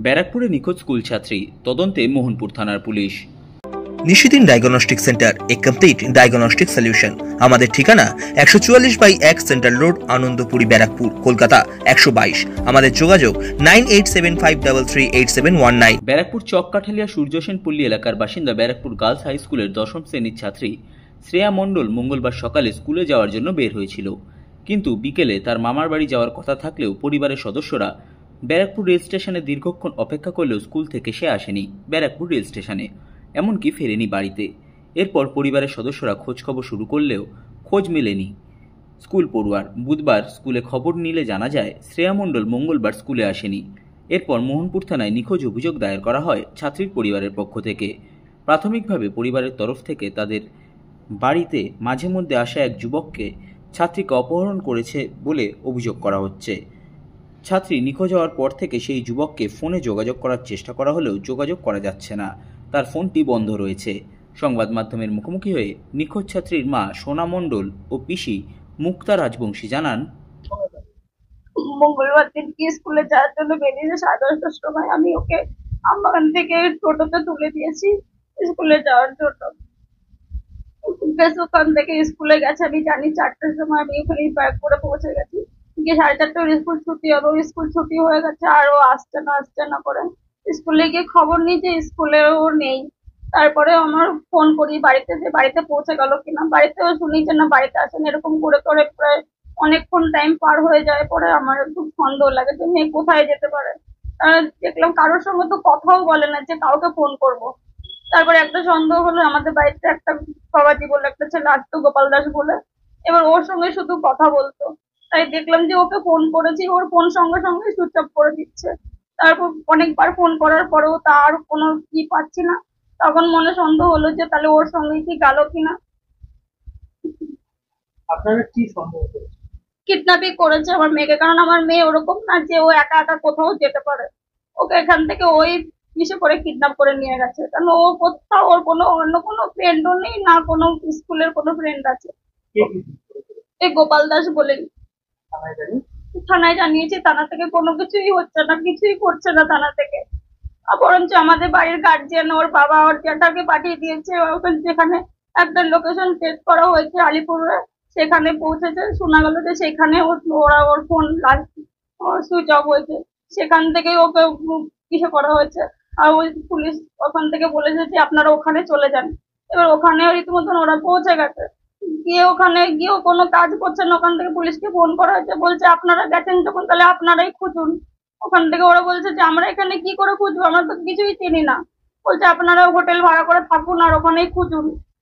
ব্যারাকপুরে নিখোঁজ স্কুল ছাত্রী, তদন্তে মোহনপুর থানার পুলিশ। Nishidin diagnostic centre, a complete diagnostic solution. আমাদের ঠিকানা 144/1 সেন্ট্রাল রোড, আনন্দপুরি, ব্যারাকপুর, কলকাতা 122। আমাদের যোগাযোগ 9875338719। ব্যারাকপুর চককাঠালিয়া সূর্যসেন পল্লী এলাকার বাসিন্দা ব্যারাকপুর গার্লস হাই স্কুলের 10ম শ্রেণীর ছাত্রী শ্রেয়া মণ্ডল মঙ্গলবার সকালে স্কুলে যাওয়ার জন্য বের হয়েছিল, কিন্তু বিকেলে তার মামার বাড়ি যাওয়ার কথা থাকলেও পরিবারের সদস্যরা ব্যারাকপুর রেল স্টেশনে দীর্ঘক্ষণ অপেক্ষা করলেও স্কুল থেকে সে আসেনি ব্যারাকপুর রেল স্টেশনে, এমনকি ফেরেনি বাড়িতে। এরপর পরিবারের সদস্যরা খোঁজখবর শুরু করলেও খোঁজ মেলেনি স্কুল পড়ুয়ার। বুধবার স্কুলে খবর নিলে জানা যায় শ্রেয়া মণ্ডল মঙ্গলবার স্কুলে আসেনি। এরপর মোহনপুর থানায় নিখোঁজ অভিযোগ দায়ের করা হয় ছাত্রীর পরিবারের পক্ষ থেকে। প্রাথমিকভাবে পরিবারের তরফ থেকে তাদের বাড়িতে মাঝে মধ্যে আসা এক যুবককে ছাত্রীকে অপহরণ করেছে বলে অভিযোগ করা হচ্ছে। ছাত্রী নিখোঁজ হওয়ার পর থেকে সেই যুবককে ফোনে যোগাযোগ করার চেষ্টা করা হলেও যোগাযোগ করা যাচ্ছে না, তার ফোনটি বন্ধ রয়েছে। সংবাদ মাধ্যমের মুখোমুখি হয়ে নিখোঁজ ছাত্রীর মা সোনা মণ্ডল ও পিসি মুক্তা রাজবংশী জানান, মঙ্গলবার দিনকে স্কুলে যাওয়ার জন্য বেরিয়েছে 10:30টার সময়। আমি ওকে আমবাগান থেকে টোটোতে তুলে দিয়েছি স্কুলে যাওয়ার জন্য। বেশ ওখান থেকে স্কুলে গেছে, আমি জানি 4টার সময় আমি ওখানে ব্যাগ করে পৌঁছে গেছি। গিয়ে 4:30টায় স্কুল ছুটি হবে, স্কুল ছুটি হয়ে গেছে আর ও আসছে না করে স্কুলে গিয়ে খবর নিই যে স্কুলে ও নেই। তারপরে আমার ফোন করি বাড়িতে, যে বাড়িতে পৌঁছে গেল কিনা। বাড়িতেও শুনি যে না বাড়িতে আসেন। এরকম করে করে প্রায় অনেকক্ষণ টাইম পার হয়ে যায়। পরে আমার খুব সন্দেহ লাগে যে মেয়ে কোথায় যেতে পারে। দেখলাম কারোর সঙ্গে তো কথাও বলে না যে কাউকে ফোন করব। তারপরে একটা সন্দেহ হলো, আমাদের বাড়িতে একটা বাবাজি বলে একটা ছেলে আসতো, গোপাল দাস বলে, এবার ওর সঙ্গে শুধু কথা বলতো। তাই দেখলাম যে ওকে ফোন করেছি, ওর ফোন সঙ্গে সঙ্গে সুইচ অফ করে দিচ্ছে। তারপর অনেকবার ফোন করার পরেও তার কোনো কি পাচ্ছি না। তখন মনে সন্দেহ হলো যে তাহলে ওর সঙ্গে কি গেল কিনা। আপনারা কি সন্দেহ করেছেন? কিডন্যাপিং করেছে আমার মেয়েকে, কারণ আমার মেয়ে ওরকম না যে ও একা একা কোথাও যেতে পারে। ওকে এখান থেকে ওই কিসে করে কিডন্যাপ করে নিয়ে গেছে, কারণ ও কোথাও ওর কোনো অন্য কোনো ফ্রেন্ডও নেই, না কোনো স্কুলের কোনো ফ্রেন্ড আছে। এই গোপাল দাস বলে থানায় জানিয়েছি, থানা থেকে কোনো কিছুই হচ্ছে না, কিছুই করছে না থানা থেকে। বরঞ্চ আমাদের বাড়ির গার্জিয়ান ওর বাবা ওর জ্যাঠাকে পাঠিয়ে দিয়েছে যেখানে একটা লোকেশন সেট করা হয়েছে আলিপুরে, সেখানে পৌঁছেছে। শোনা গেল যে সেখানে ওরা ওর ফোন সুইচ অফ হয়েছে, সেখান থেকে ওকে কিসে করা হয়েছে। আর ওই পুলিশ ওখান থেকে বলেছে যে আপনারা ওখানে চলে যান। এবার ওখানে রীতিমতন ওরা পৌঁছে গেছে, গিয়ে ওখানে গিয়েও কোনো কাজ করছে না। ওখান থেকে পুলিশকে ফোন করা হয়েছে, বলছে আপনারা গেছেন যখন তাহলে আপনারাই খুঁজুন। ওখান থেকে ওরা বলছে যে আমরা এখানে কি করে খুঁজবো, আমরা তো কিছুই চিনি না। বলছে আপনারা হোটেল ভাড়া করে থাকুন আর ওখানেই খুঁজুন।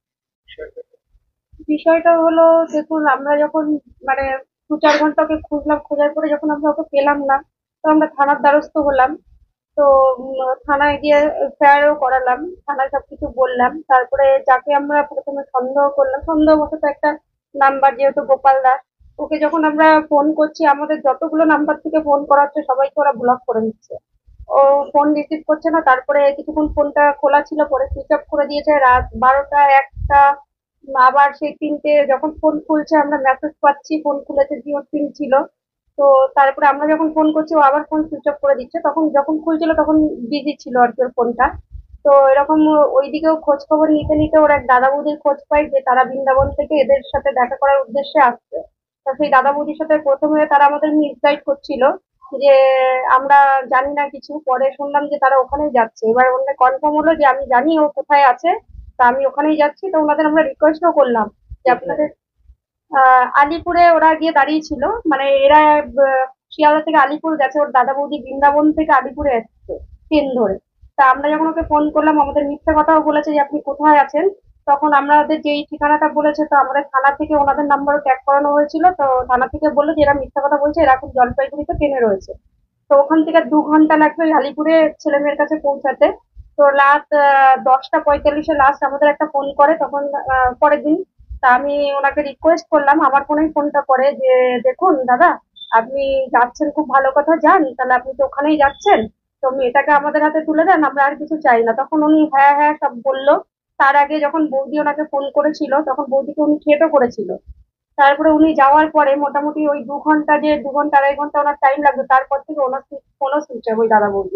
বিষয়টা হলো, দেখুন আমরা যখন মানে 2-4 ঘন্টা ওকে খুঁজলাম, খোঁজার পরে যখন আমরা ওকে পেলাম না, তো আমরা থানার দ্বারস্থ হলাম। তো থানায় গিয়ে এফআইআরও করালাম, থানায় সবকিছু বললাম। তারপরে যাকে আমরা প্রথমে সন্দেহ করলাম, সন্দেহবশত একটা নাম্বার যেহেতু গোপাল দাস, ওকে যখন আমরা ফোন করছি, আমাদের যতগুলো নাম্বার থেকে ফোন করা হচ্ছে সবাইকে ওরা ব্লক করে দিচ্ছে। ও ফোন রিসিভ করছে না। তারপরে কিছুক্ষণ ফোনটা খোলা ছিল, পরে সুইচ অফ করে দিয়েছে। রাত 12টা 1টা আবার সেই 3টে যখন ফোন খুলছে আমরা মেসেজ পাচ্ছি ফোন খুলেছে, জিও সিম ছিল। তো তারপরে আমরা যখন ফোন করছি ও আবার ফোন সুইচ অফ করে দিচ্ছে। তখন যখন খুলছিল তখন বিজি ছিল আর কি ওর ফোনটা। তো এরকম ওইদিকেও খোঁজ খবর নিতে নিতে ওর এক দাদা বৌদির খোঁজ পাই যে তারা বৃন্দাবন থেকে এদের সাথে দেখা করার উদ্দেশ্যে আসছে। তো সেই দাদা বৌদির সাথে প্রথমে তারা আমাদের মিসগাইড করছিল যে আমরা জানি না কিছু, পরে শুনলাম যে তারা ওখানেই যাচ্ছে। এবার ওনাদের কনফার্ম হলো যে আমি জানি ও কোথায় আছে, তা আমি ওখানেই যাচ্ছি। তো ওনাদের আমরা রিকোয়েস্টও করলাম যে আপনাদের আলিপুরে ওরা গিয়ে দাঁড়িয়েছিল, মানে এরা শিয়ালদা থেকে আলিপুর গেছে, ওর দাদা বৌদি বৃন্দাবন থেকে আলিপুরে এসছে ট্রেন ধরে। তা আমরা যখন ওকে ফোন করলাম, আমাদের মিথ্যা কথাও বলেছে যে আপনি কোথায় আছেন। তখন আমাদের যেই ঠিকানাটা বলেছে, তো আমাদের থানা থেকে ওনাদের নাম্বারও ট্যাগ করানো হয়েছিল। তো থানা থেকে বললো যে এরা মিথ্যা কথা বলছে, এরা এখন জলপাইগুড়িতে ট্রেনে রয়েছে। তো ওখান থেকে 2 ঘন্টা লাগবে আলিপুরে ছেলে মেয়ের কাছে পৌঁছাতে। তো রাত 10টা 45-এ লাস্ট আমাদের একটা ফোন করে, তখন পরের দিন। তা আমি ওনাকে রিকোয়েস্ট করলাম, আমার ফোনেই ফোনটা করে, যে দেখুন দাদা আপনি যাচ্ছেন খুব ভালো কথা, যান, তাহলে আপনি তো ওখানেই যাচ্ছেন, তো মেয়েটাকে আমাদের হাতে তুলে দেন, আমরা আর কিছু চাই না। তখন উনি হ্যাঁ হ্যাঁ সব বললো। তার আগে যখন বৌদি ওনাকে ফোন করেছিল তখন বৌদিকে উনি থ্রেটও করেছিল। তারপরে উনি যাওয়ার পরে মোটামুটি ওই 2 ঘন্টা, যে 2 ঘন্টা 2.5 ঘন্টা ওনার টাইম লাগবে, তারপর থেকে ওনার ফোনও সুইচ অফ ওই দাদা বৌদি।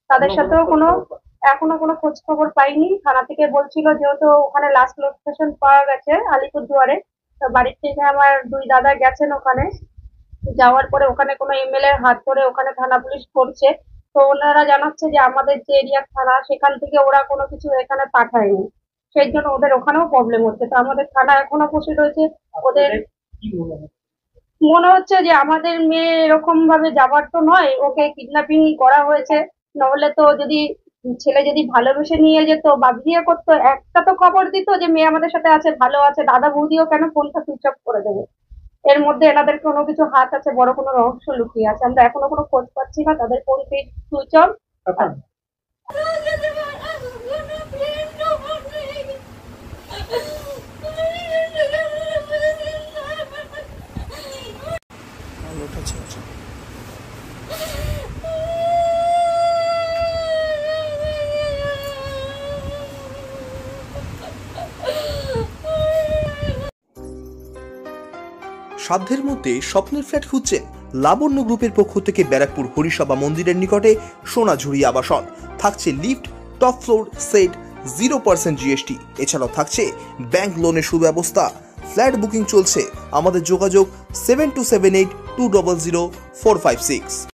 তাদের সাথেও এখনো কোনো খোঁজ খবর পাইনি। থানা থেকে বলছিল যেহেতু ওখানে লাস্ট লোকেশন পাওয়া গেছে আলিপুরদুয়ারে, তো বাড়ির থেকে আমার 2 দাদা গেছেন ওখানে, যাওয়ার পরে ওখানে কোনো এমএলএ এর হাত ধরে ওখানে থানা পুলিশ করছে। তো ওনারা জানাচ্ছে যে আমাদের যে এরিয়ার থানা সেখান থেকে ওরা কোনো কিছু এখানে পাঠায়নি, সেই জন্য ওদের ওখানেও প্রবলেম হচ্ছে। তো আমাদের থানা এখনো বসে রয়েছে। ওদের কি মনে হয়? মনে হচ্ছে যে আমাদের মেয়ে এরকম ভাবে যাবার তো নয়, ওকে কিডন্যাপিং করা হয়েছে। নাহলে তো যদি ছেলে যদি ভালোবেসে নিয়ে যেত বা বিয়ে করতো, একটা তো খবর দিত যে মেয়ে আমাদের সাথে আছে, ভালো আছে, দাদা বৌদিও কেন ফোনটা সুইচ অফ করে দেবে। এর মধ্যে এনাদের কোনো কিছু হাত আছে, বড় কোনো রহস্য লুকিয়ে আছে। আমরা এখনো কোনো খোঁজ পাচ্ছি না, তাদের ফোন সুইচ অফ। আপনার সাধ্যের মধ্যে স্বপ্নের ফ্ল্যাট খুঁজছেন? লাবণ্য গ্রুপের পক্ষ থেকে ব্যারাকপুর হরিসভা মন্দিরের নিকটে সোনাঝুরি আবাসন। থাকছে lift, top floor, set, 0% GST। এছাড়াও থাকছে ব্যাংক লোনের সুব্যবস্থা। ফ্ল্যাট বুকিং চলছে। আমাদের যোগাযোগ 7278 200 456।